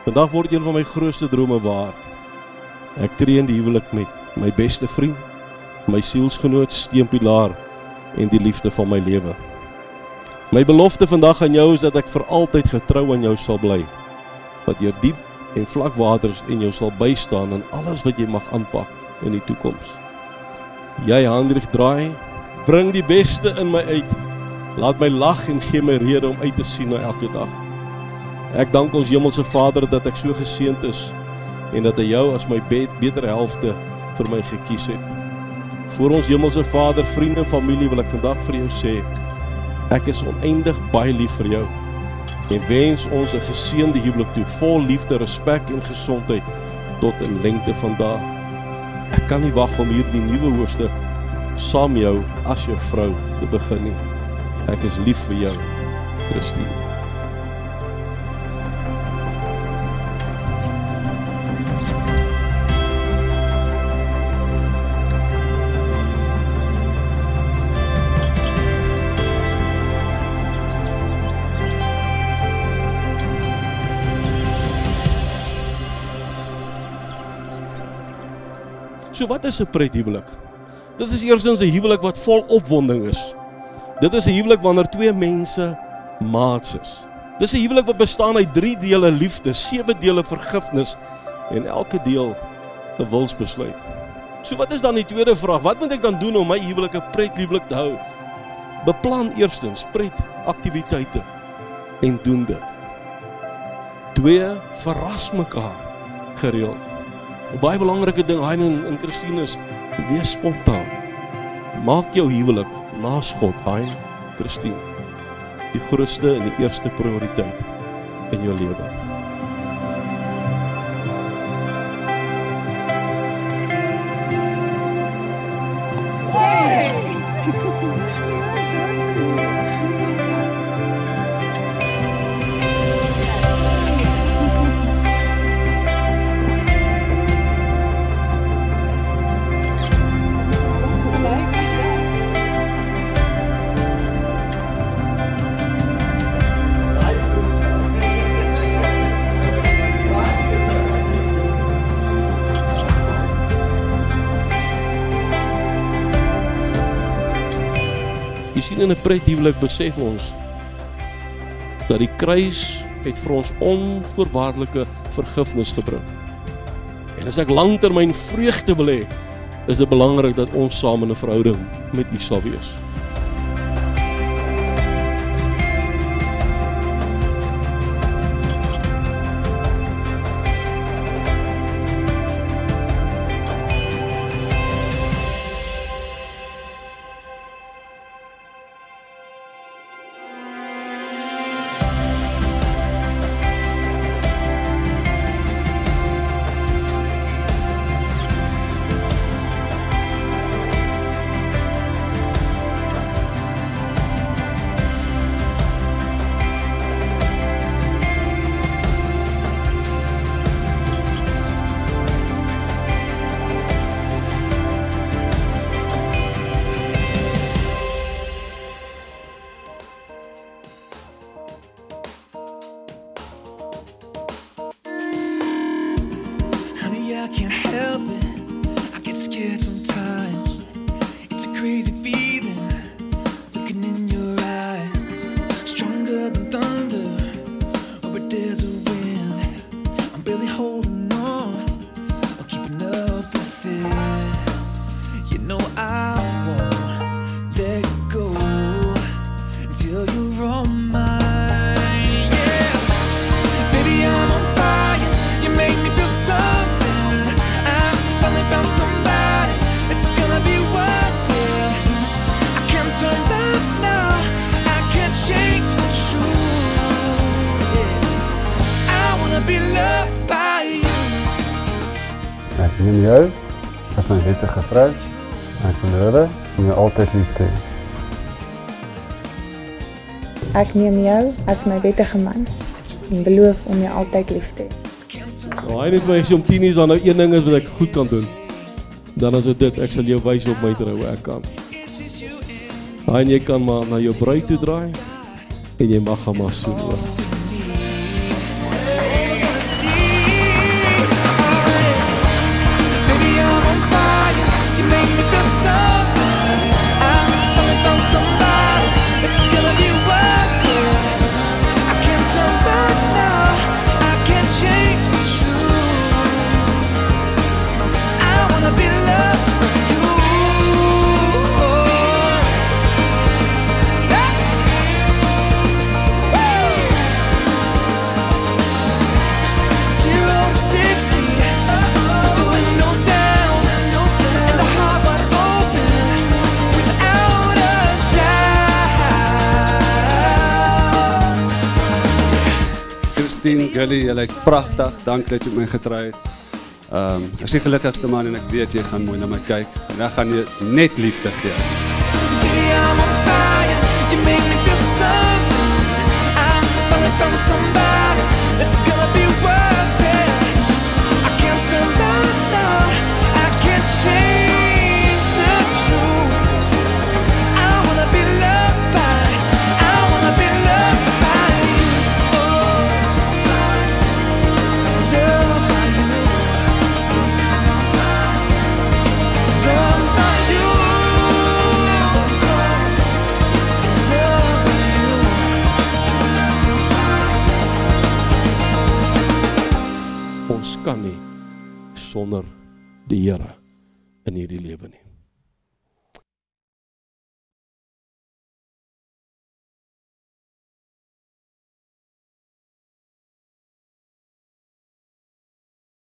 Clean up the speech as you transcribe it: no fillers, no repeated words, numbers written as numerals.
Vandag word een van my grootste drome waar. Ek tree in die huwelik met my beste vriend, my sielsgenoot, steunpilaar en die liefde van my lewe. My belofte vandag aan jou is dat ek vir altyd getrou aan jou sal bly, wat deur diep en vlak waters en jou sal bystaan in alles wat jy mag aanpak in die toekoms. Jy, Hendrik Draai, bring die beste in my uit. Laat my lag en gee my rede om uit te sien na elke dag. Ek dank ons Hemelse Vader dat ek so geseënd is en dat hy jou as my beter helfte vir my gekies het. Voor ons Hemelse Vader, vriende en familie wil ek vandag vir jou sê, ek is oneindig baie lief vir jou en wens ons 'n geseënde huwelik toe, vol liefde, respek en gesondheid tot in lengte van dae. Ek kan nie wag om hierdie nuwe hoofstuk saam jou as jou vrou te begin nie. Ek is lief vir jou, Christine. So wat is 'n prethuwelik? Dit is eerstens 'n huwelik wat vol opwonding is. Dit is 'n huwelik wanneer twee mense maats is. Dit is 'n huwelik wat bestaan uit 3 dele liefde, 7 dele vergifnis en elke deel 'n wilsbesluit. So wat is dan die tweede vraag? Wat moet ek dan doen om my huwelik 'n prethuwelik te hou? Beplan eerstens pretaktiwiteite en doen dit. 2, verras mekaar gereeld. 'n Baie belangrike ding, Hein en Christine, is wees spontaan. Maak jou huwelik naas God, Hein, Christine, die grootste en die eerste prioriteit in jou lewe. Jy sien, in 'n prethuwelik besef ons dat die kruis het vir ons onvoorwaardelike vergifnis gebring. En as ek langtermyn vreugde wil hê, is dit belangrik dat ons saam in 'n verhouding met U sal wees. I can't help it, I get scared sometimes. It's a crazy feeling, looking in your eyes. Stronger than thunder, or a desert wind. I'm barely holding on, or keeping up with it. You know I won't let go until you're on mine, yeah. Baby, I'm on fire, you make me feel something. Found somebody, it's gonna be worth it. I can't turn back now, I can't change the truth, yeah. I wanna be loved by you. Ek neem jou as my wettige vrou en ek beloof om jou altyd lief te hê. Ek neem jou as my wettige man en beloof om jou altyd lief te hê. Hy het vir my gesê om 10 is dan nou een ding is wat ek goed kan doen. Dan is dit, ek sal jou wys op my trou hoe ek kan. En jy kan maar na jou bruid toe draai en jy mag haar maar soen hoor. Christine, Gully, jy lyk pragtig. Dank dat jy my getrou het. Ek is die gelukkigste man en ek weet jy gaan mooi na my kyk. En ek gaan jy net liefde gee. Baby, I'm on fire. You make me feel so good. I'm falling from somebody that's gonna be worth it. I can't turn back now. I can't change the truth. I wanna be loved by. I wanna be loved by you. Oh, loved by you. Loved by you. Ons kan nie sonder die Here in hierdie lewe nie.